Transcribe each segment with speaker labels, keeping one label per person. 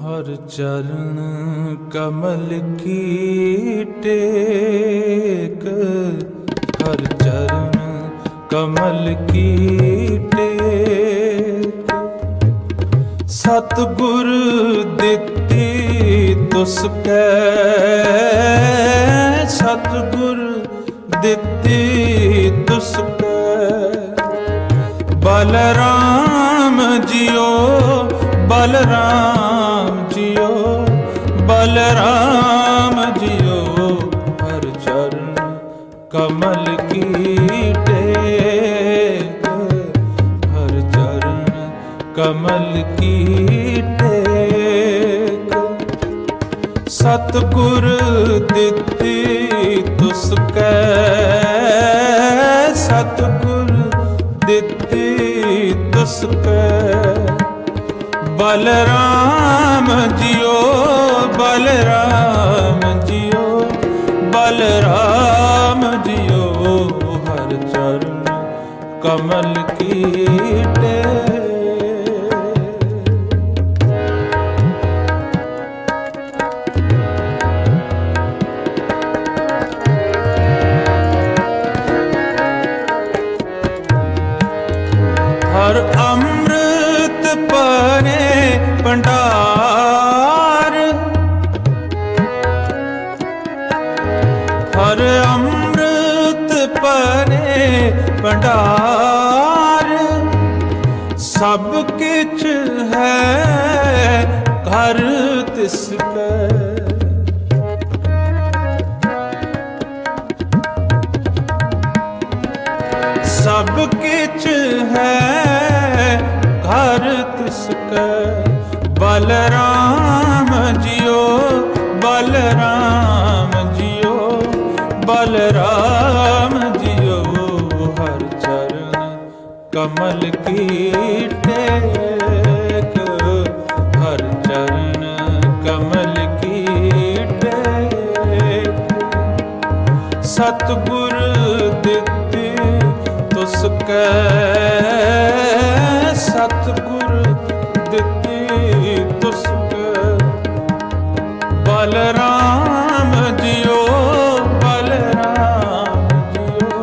Speaker 1: हर चरण कमल की टेक, हर चरण कमल की टेक। सतगुर दित्ती तुसकै, सतगुर दित्ती तुसकै। बलराम जियो, बलराम जियो, बलराम जियो। हर चरण कमल की टेक, हर चरण कमल की टेक। सतगुर दित्ती तुसकै, सतगुर दित्ती तुसकै। बलराम जियो, बलराम जियो, बलराम जियो। हर चरण कमल की टेक। हर अमृत परे भंडार, हर अमृत परे भंडार। सब किछ है घर तिसकै, सब किछ है घर तिसकै। बलराम जियो, बलराम जियो, बलराम जियो। हर चरण कमल की टेक, हर चरण कमल की टेक। सतगुर दित्ती तुसकै, सतगुर दित्ती तुसकै। बलराम जियो, बलराम जियो,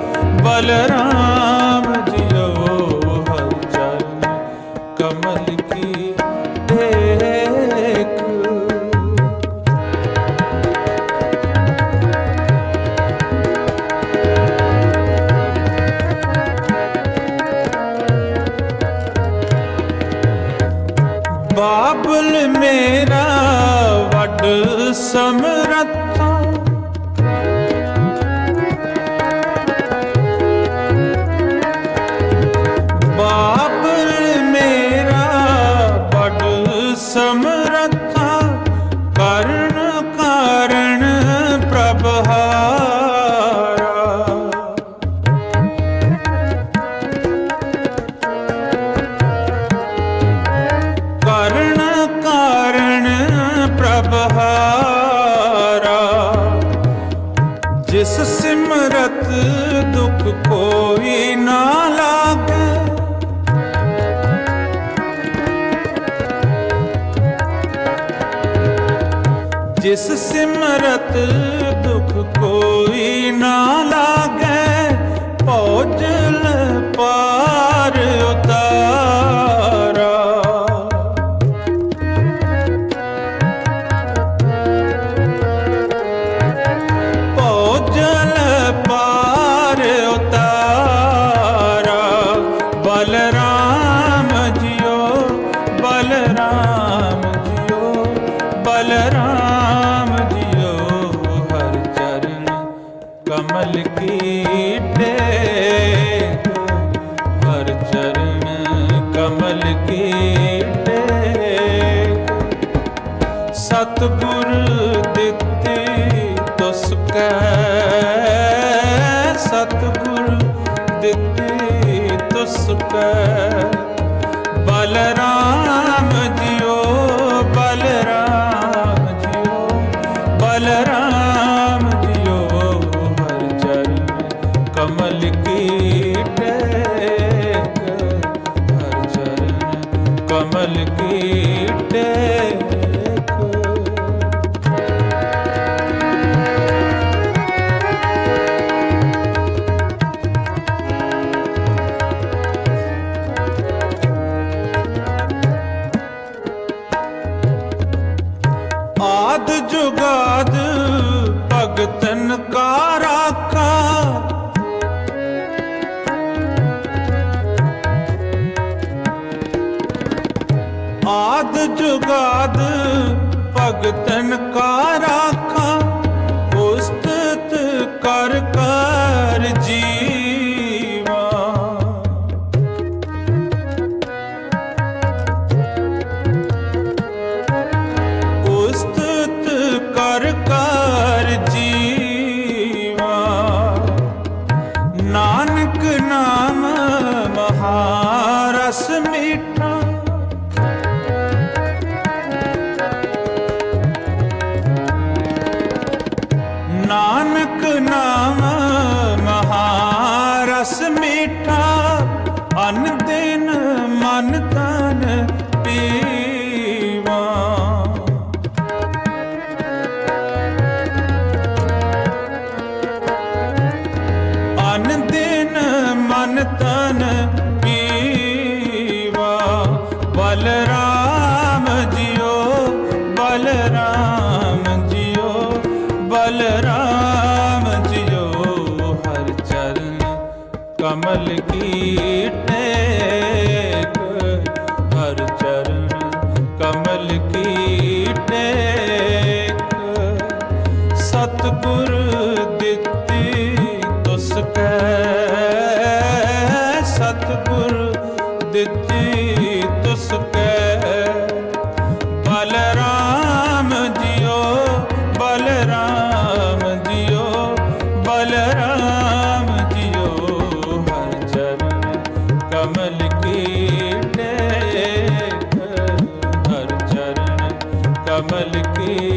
Speaker 1: बलराम जियो। हर चरण कमल की टेक। बाबुल मेरा वड समरथा, बाबुल मेरा वड समरथा। कर्ण कारण प्रभहारा, कर्ण कारण प्रभहारा। जिस सिमरत दुख कोई ना लागे, जिस सिमरत दुख कोई ना लागे। भोजल पार उतारा, भोजल पार उतारा। बलराम जियो, बलराम जियो, बलराम जियो। हर चरण कमल की टेक, हर चरण कमल की टेक। सतगुर दित्ती तुसकै, सतगुर दित्ती तुसकै। बलराम जियो, बलराम जियो, बलराम जियो। हर चरण कमल की टेक, हर चरण कमल की टेक। आद जुगाद भगतन का राखा, आद जुगाद भगतन का राखा, उस्तत कर कर जीवा। उस्तत कर कर जीवा, नानक नाम महारस मीठा। नानक नाम महारस मीठा, अन दिन मन तन पीवा। अन दिन मन तन पीवा। बलराम जियो बलराम जियो बलराम जियो, हर चरण कमल की टेक, हर चरण कमल की टेक। सतगुर दित्ती तुसकै, सतगुर दित्ती तुसकै। बलराम जियो बलराम जियो बलराम जियो, हर चरण कमल की टेक, हर चरण कमल की